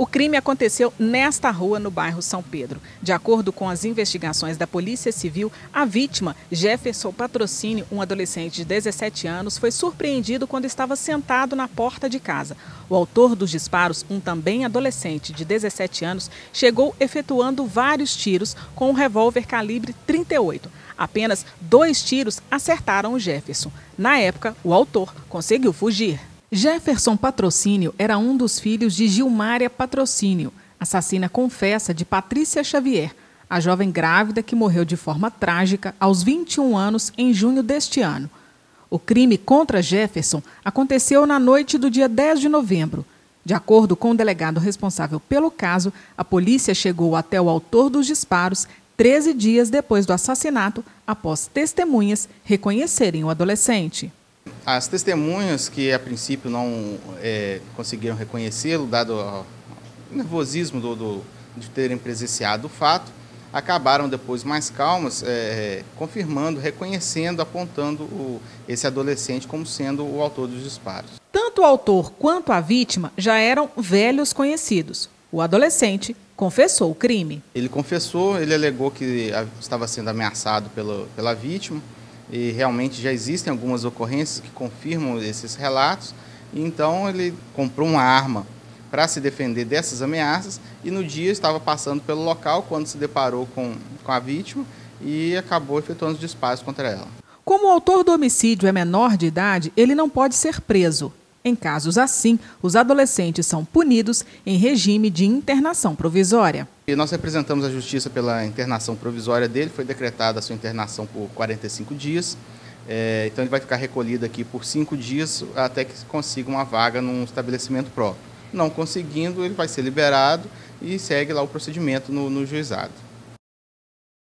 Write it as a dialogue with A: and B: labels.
A: O crime aconteceu nesta rua, no bairro São Pedro. De acordo com as investigações da Polícia Civil, a vítima, Jefferson Patrocínio, um adolescente de 17 anos, foi surpreendido quando estava sentado na porta de casa. O autor dos disparos, um também adolescente de 17 anos, chegou efetuando vários tiros com um revólver calibre 38. Apenas 2 tiros acertaram o Jefferson. Na época, o autor conseguiu fugir. Jefferson Patrocínio era um dos filhos de Gilmária Patrocínio, assassina confessa de Patrícia Xavier, a jovem grávida que morreu de forma trágica aos 21 anos em junho deste ano. O crime contra Jefferson aconteceu na noite do dia 10 de novembro. De acordo com o delegado responsável pelo caso, a polícia chegou até o autor dos disparos 13 dias depois do assassinato, após testemunhas reconhecerem o adolescente.
B: As testemunhas que a princípio não conseguiram reconhecê-lo, dado o nervosismo de terem presenciado o fato, acabaram depois mais calmas, confirmando, reconhecendo, apontando esse adolescente como sendo o autor dos disparos.
A: Tanto o autor quanto a vítima já eram velhos conhecidos. O adolescente confessou o crime.
B: Ele confessou, ele alegou que estava sendo ameaçado pela vítima, e realmente já existem algumas ocorrências que confirmam esses relatos, e então ele comprou uma arma para se defender dessas ameaças e no dia estava passando pelo local quando se deparou com a vítima e acabou efetuando os disparos contra ela.
A: Como o autor do homicídio é menor de idade, ele não pode ser preso. Em casos assim, os adolescentes são punidos em regime de internação provisória.
B: E nós representamos a Justiça pela internação provisória dele, foi decretada a sua internação por 45 dias, então ele vai ficar recolhido aqui por 5 dias até que consiga uma vaga num estabelecimento próprio. Não conseguindo, ele vai ser liberado e segue lá o procedimento no juizado.